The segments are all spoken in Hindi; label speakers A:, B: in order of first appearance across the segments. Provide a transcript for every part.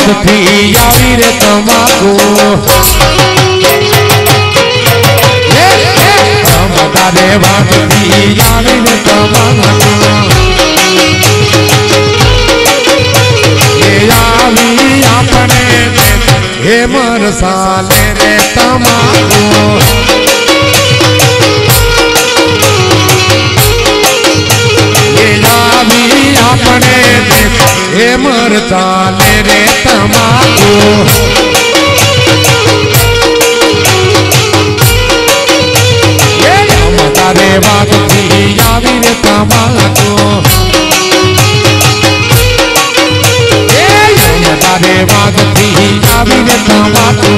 A: વાત થી આવી રે તમાકુ તારે વાત થી આવી રે તમાકુ આવી આપણે હે મરસાલે રે તમાકુ अपने हे मरचाले रे तमाकू तारे बात थी आवी रे तमाकू तारे बात थी आवी रे तमाकू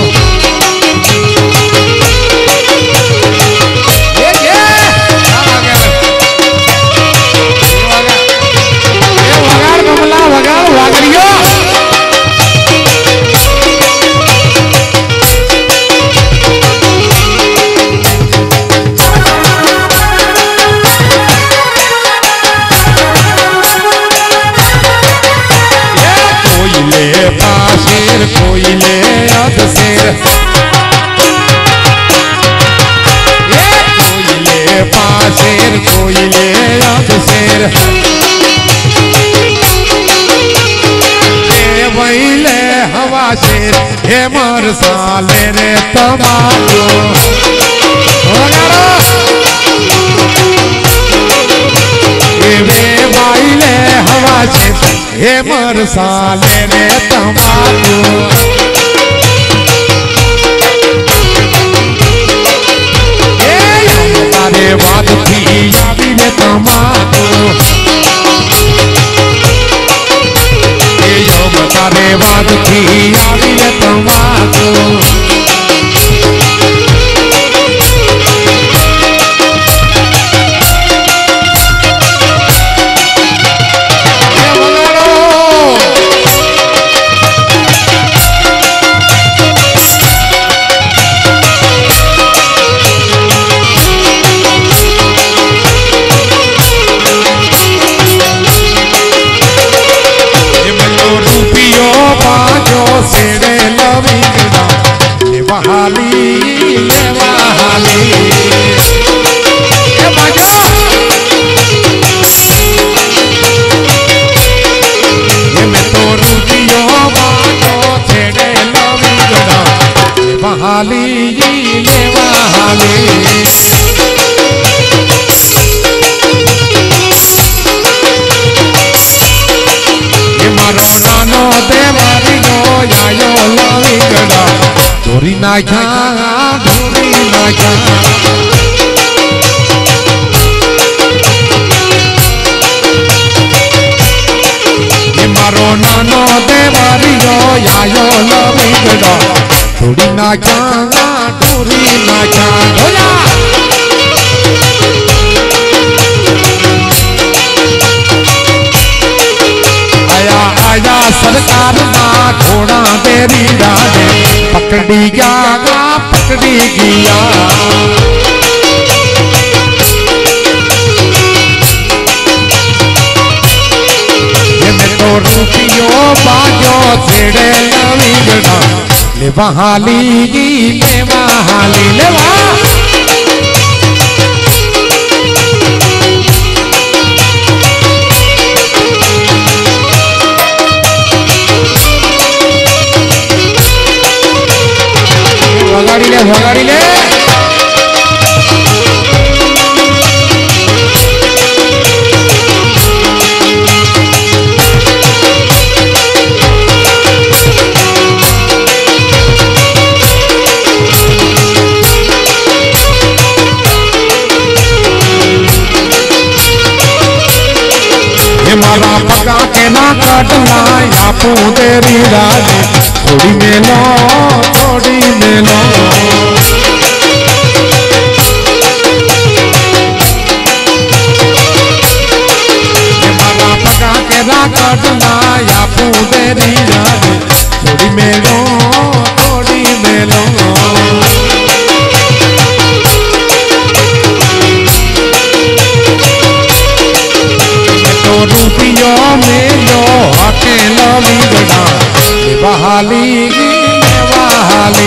A: कोयले अध शेर कोयले पाशेर कोयले अध शेर वहीले हवा शेर हे मरसाले रे तमाकू वहीले हवा शेर हे मरसाले रे तमाकू तारे बात थी आवी रे तमाकू तारे बात थी आवी रे तमाकू सेड़े लविंगड़ा बहाली बहाली मैं तो रुपियो बाजो सेड़े लविंगड़ा बहाली बहाली मारो नानो देवरियो आयो लविंगड़ा ढोरी नाख्या मारो नानो देवरियो आयो लविंगड़ा ढोरी नाख्या आया सरकार ना घोड़ा तेरी राने पकड़ी गया ये मैं तो रुपियो बाजो छेड़े लविंगड़ा ले बहाली ले भगाड़ी ले मारा पका के ना कटना आपू तेरी रानी थोड़ी मेलो मारा पका के ना कटना आपू तेरी रानी थोड़ी मेलो रुपियो में लो अकेला हाली वाली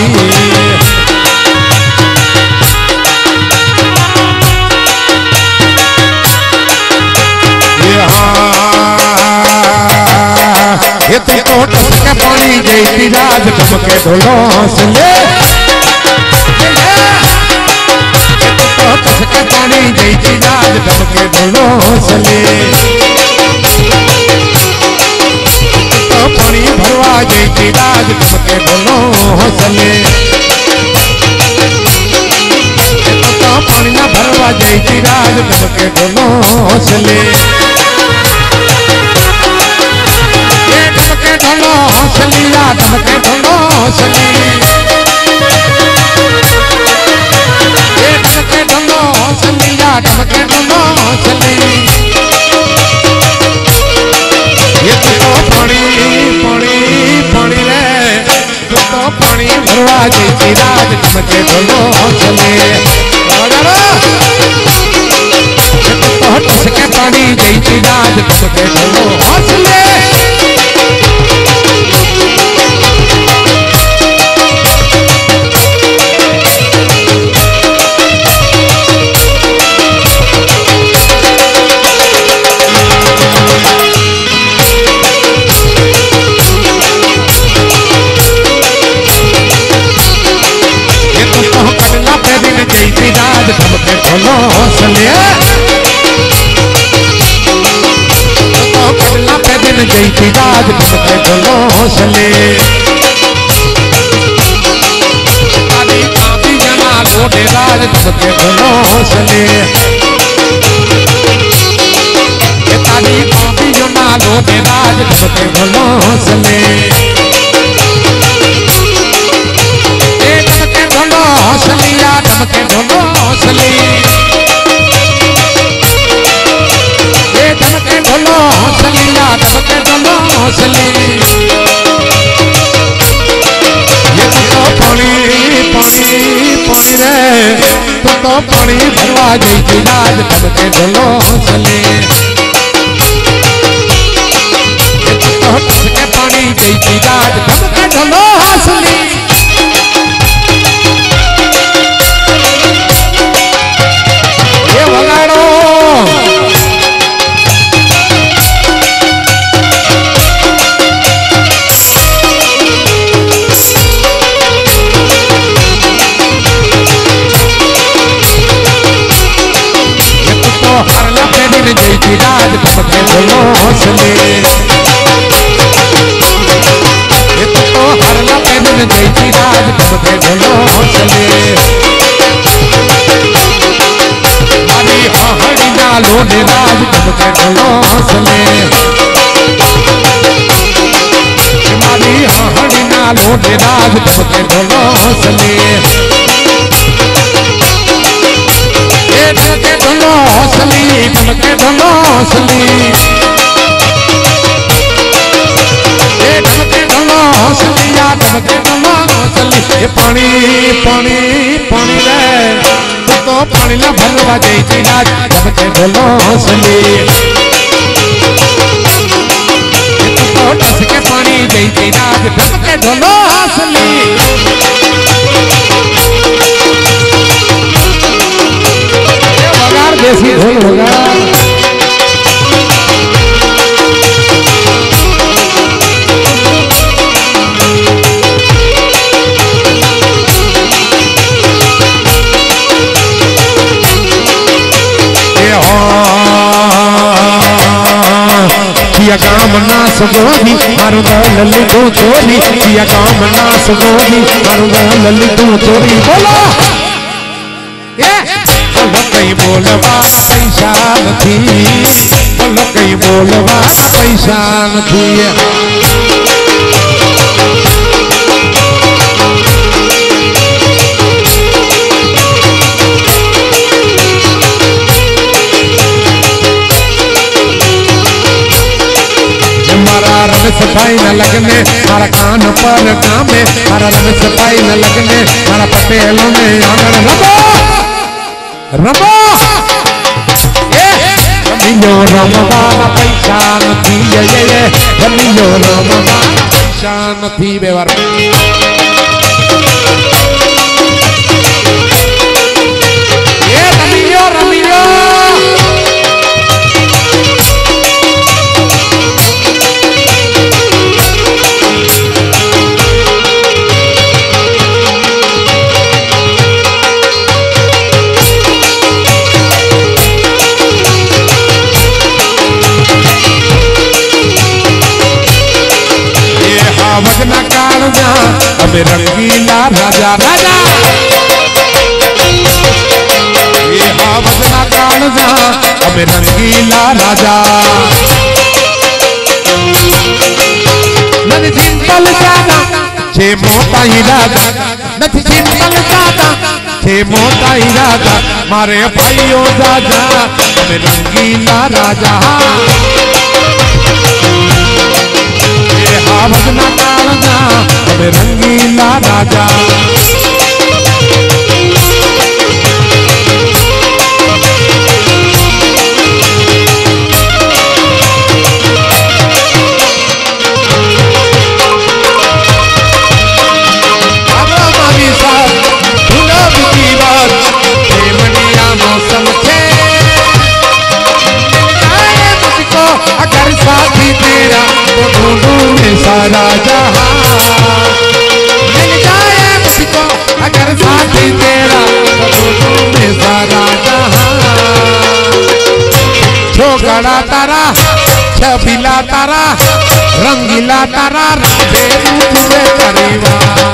A: ये तो टस के पानी जैती राज टमके ढोलों से ले टस के पानी जैती राज टमके ढोलों से ले तो पानी भरवा जैती राज टमके ढोलों से ले तो पानी ना भरवा जैती राज टमके ढोलों से ले हौसलिया धमके ढोलो हौसली ये धमके ढोलो हौसलिया धमके ढोलो हौसली ये तो पानी पानी पानी रे तो पानी भरवा देती राज धमके ढोलो हौसली तो टस के पानी देती राज धमके ढोलो हौसली धमके ढोलो हौसले तो कटला पे दिन जैती राज धमके ढोलो हौसले ताली काफी जना लोटे राज धमके ढोलो हौसले ताली काफी जना लोटे राज धमके ढोलो हौसले धमके ढोलो हौसलिया धमके ढोलो हौसली ये धमके ढोलो हौसलिया धमके ढोलो हौसली ये तो पानी पानी पानी रे तो पानी भरवा जैती राज धमके ढोलो हौसली ये तो टस के पानी जैती राज धमके ढोलो हौसली जैती राज धमके ढोलो हौसले तो हरला पे दिन जैती राज धमके ढोलो हौसले हरी हरी ना लोने राज धमके ढोलो हौसले हरी हरी ना लोने राज धमके ढोलो हौसले धमके ढोलो हौसली धमके ढोलो हौसली ये धमके ढोलो हौसलिया धमके ढोलो हौसली ये पानी पानी पानी रे तो पानी ना भरवा जैती राज धमके ढोलो हौसली तो टस के पानी जैती राज धमके ढोलो हौसली देसी ढोल होगा किया काम ना सगोदी मारूंगा लल्ली तू चोरी किया काम ना सगोदी मारूंगा लल्ली तू चोरी बोलो कई बोलवाना पैसा नहीं बोलो कई बोलवाना पैसा नहीं मारा रमेश भाई न लगने मारा कान पर कामे मारा रमेश भाई न लगने मारा पटेलों में आंगन रमो रमियो रमवाना पैसा नहीं ये रमियो रमवाना પૈસા નથી વ્યવહાર એ રમી લો वजना कालजा अबे रंगीला राजा राजा ये वजना कालजा अबे रंगीला राजा नदी सिंपल जाना छे मोटा इरादा नदी सिंपल जाना छे मोटा इरादा मारे भाइयों दादा अबे रंगीला राजा वजना कालजा अबे रंगीला राजा मौसम थे मुझको अगर साथी तेरा तो ढूंढूं मैं सारा जहां मिल जाए मुझको अगर साथी तेरा तो ढूंढूं मैं सारा जहां छोकड़ा तारा छबीला तारा रंगीला तारा राधे रूप में करीवा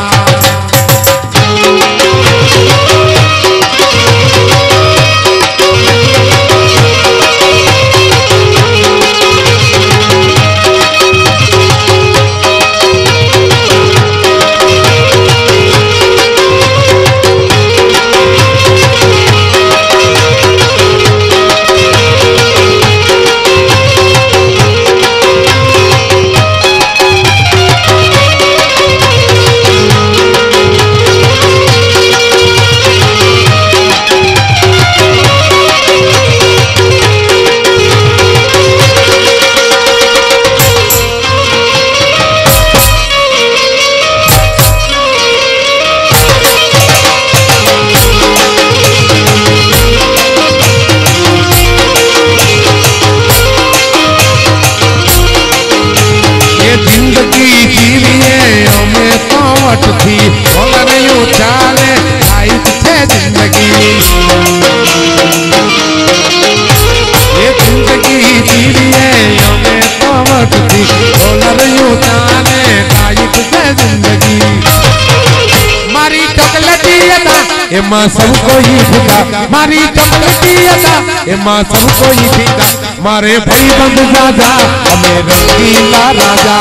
A: थी नहीं उछाले लाइफ थे जिंदगी ये जिंदगी जीविए हमें तो वट थी नहीं उछाले लाइफ थे जिंदगी मारी चॉकलेटी था ये माँ सबको ही भीगा मारी चॉकलेटी था ये माँ सबको ही भीगा मारे भाई बंद राजा हमें रंगीला राजा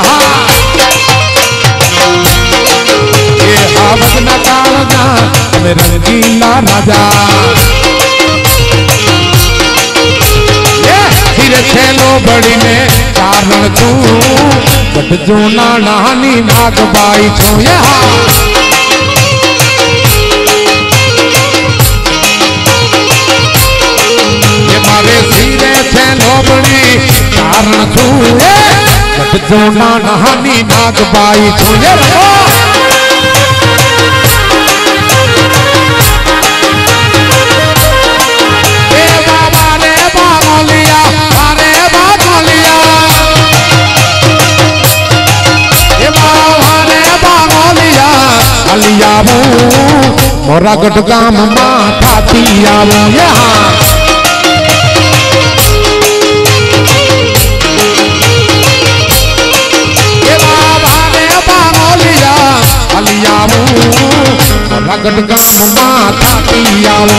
A: वजना कालजा हमें रंगीला राजा फिर खेलो बड़ी ने कारण तू बट जो नानी नाग बाई छो ये मारे सिरे खेलो बड़ी कारण तू बट जो नानी नाग बाई छो आलियावो मोरा गटगाम माथा पियावो यहाँ ये बाबा ने बांगोलिया आलियावो मोरा गटगाम माथा पियावो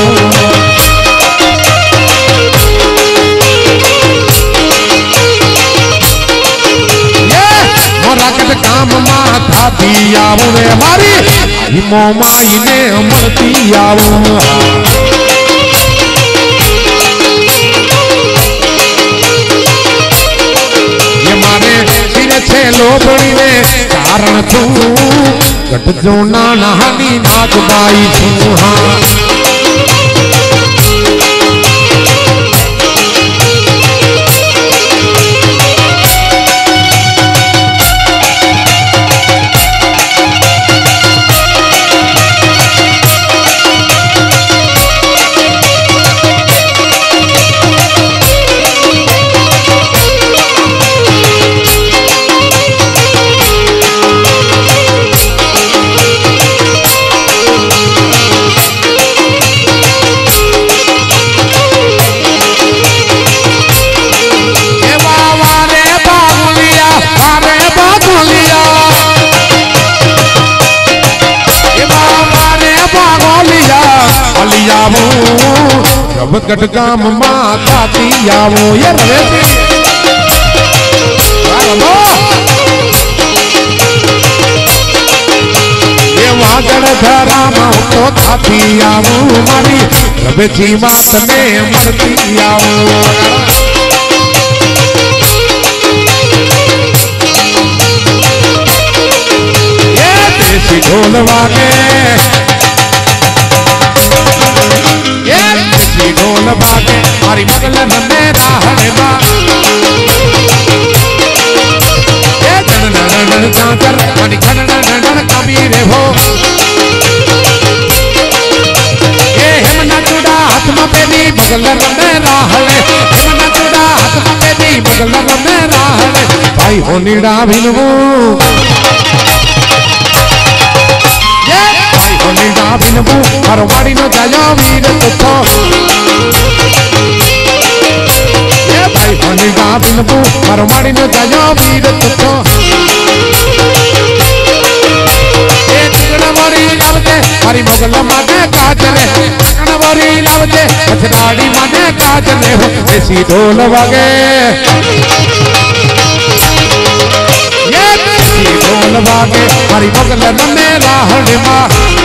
A: काम माथा दियावो रे हमारी हिमो माई ने अमर दियावो ये मारे सिर छे लोबड़ी ने कारण तू गट जो नानी नाग बाई छू हाँ हली आवो जब गटगाम माता दी आवो ये रवे ये वागड़ धरा मां तो थाती आवो मारी रवे जी मात में मरती आवो ढोल वागे ये देसी ढोल वागे मारी मगल नन्हे राहड़े मां ये जन नन नन चांचर मानी खन नन नन कबीरे हो ये हेमना चूड़ा हाथ में पेदी मगल नन्हे राहड़े हेमना चूड़ा हाथ में पेदी मगल नन्हे राहड़े भाई हो नीड़ा भिनवो नीड़ा बिनबू हरवाड़ी नो जाया वीर तुथो ये भाई नीड़ा बिनबू हरवाड़ी नो जाया वीर तुथो ये चिकनवारी लावते हरी मोगल माने काजले चिकनवारी लावते अछराड़ी माने काजले हो देसी ढोल वागे ये देसी ढोल वागे हरी मोगल नन्हे राहड़े मां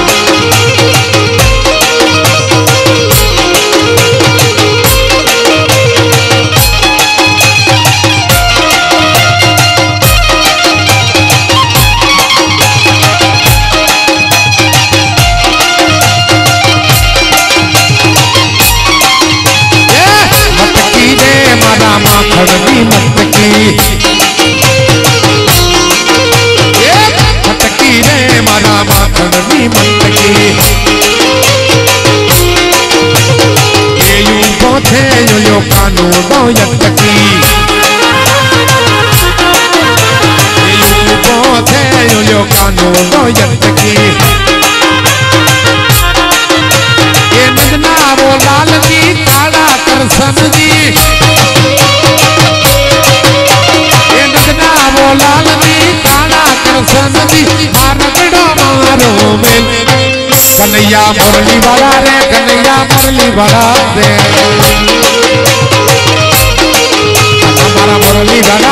A: माखड़नी मटकी मटकी रे मारा माखड़नी मटकी ये यूं पोथे यो कानू दो यटकी ये यूं पोथे यो कानू दो यटकी ये नजना वो लाल जी काला करसन जी लाल दी काला कृष्ण दी मारगड़ो मारो में कन्हैया मुरली वाला रे कन्हैया मुरली वाला रे हमारा मुरली वाला